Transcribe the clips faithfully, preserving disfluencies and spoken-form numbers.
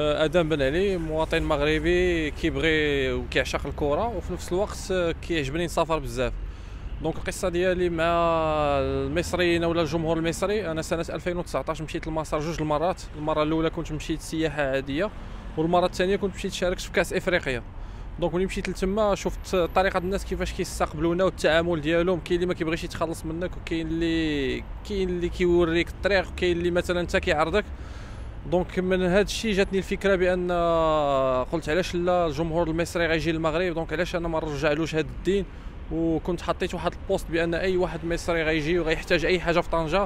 ادم بن علي مواطن مغربي كيبغي وكيعشق الكره، وفي نفس الوقت كيعجبني نسافر بزاف. دونك القصه ديالي مع المصريين ولا الجمهور المصري، انا سنه ألفين وتسعطاش مشيت لمصر جوج المرات. المره الاولى كنت مشيت سياحه عاديه، والمره الثانيه كنت مشيت شاركت في كاس افريقيا. دونك ملي مشيت لتما شفت طريقه الناس كيفاش كيستقبلونا والتعامل ديالهم. كاين اللي ما كيبغيش يتخلص منك، وكاين اللي كاين اللي كيوريك الطريق، وكاين اللي مثلا انت كيعرضك. دونك من هذا الشيء جاتني الفكره بان قلت علاش لا الجمهور المصري غيجي للمغرب، دونك علاش انا ما نرجعلوش هذا الدين. وكنت حطيت واحد البوست بان اي واحد مصري غيجي وغيحتاج اي حاجه في طنجه،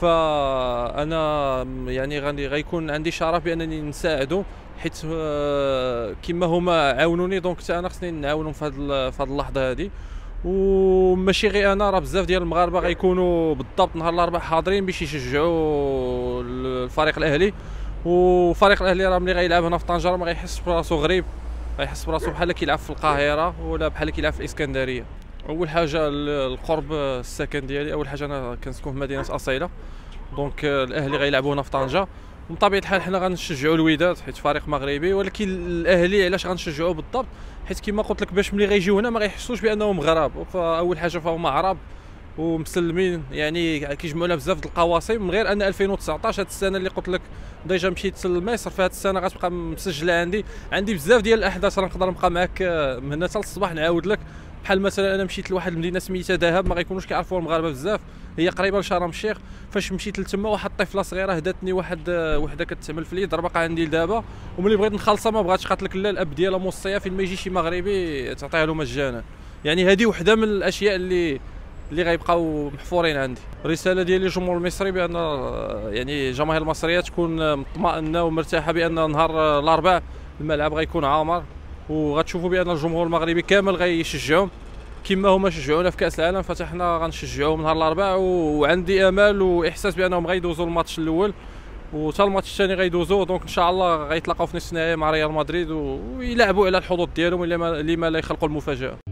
فانا يعني غادي غيكون عندي شرف بانني نساعده، حيت كما هما عاونوني دونك حتى انا خصني نعاونهم في هذه في هذه اللحظه هذه. وماشي غير انا، راه بزاف ديال المغاربه غيكونوا بالضبط نهار الاربعاء حاضرين باش يشجعوا الفريق الاهلي. وفريق الاهلي راه ملي غيلعب هنا في طنجه ما غيحسش براسو غريب، غيحس براسو بحال كيلعب في القاهره ولا بحال كيلعب في الاسكندريه. اول حاجه القرب السكن ديالي، اول حاجه انا كنسكن في مدينه اصيله، دونك الاهلي غيلعبوا هنا في طنجه. من طبيعه الحال حنا غنشجعوا الوداد حيت فريق مغربي، ولكن الاهلي علاش غنشجعوه بالضبط؟ حيت كما قلت لك باش ملي غيجيو هنا ما غيحسوش بانهم غراب. فاول حاجه فهما عرب ومسلمين، يعني كيجمعوا لنا بزاف د القواسم. من غير ان ألفين وتسعطاش هذه السنه اللي قلت لك ديجا مشيت لمصر، في هذه السنه غتبقى مسجله عندي عندي بزاف ديال الاحداث. راه نقدر نبقى معاك من هنا حتى للصباح نعاود لك. بحال مثلا انا مشيت لواحد المدينه سميتها دهب، ما غيكونوش كيعرفوها المغاربه بزاف، هي قريبه لشرم الشيخ. فاش مشيت لتما واحد الطفله صغيره هداتني واحد وحده كتعمل في اليد، راه باقا عندي لدابا. وملي بغيت نخلصها ما بغاتش، قالت لك لا الاب ديالها موصيه فين ما يجي شي مغربي تعطيها له مجانا. يعني هذه وحده من الاشياء اللي اللي غيبقاو محفورين عندي. الرساله ديالي للجمهور المصري بان يعني الجماهير المصريه تكون مطمئنه ومرتاحه بان نهار الاربعاء الملعب غيكون عامر، وغتشوفوا بان الجمهور المغربي كامل غيشجعهم كما هما شجعونا في كاس العالم، فحنا غنشجعوهم نهار الاربعاء. وعندي امل واحساس بانهم غيدوزوا الماتش الاول وحتى الماتش الثاني غيدوزوه. دونك ان شاء الله غيتلاقاو في نصف النهائي مع ريال مدريد ويلعبوا على الحظوظ ديالهم اللي ما لا يخلقوا المفاجاه.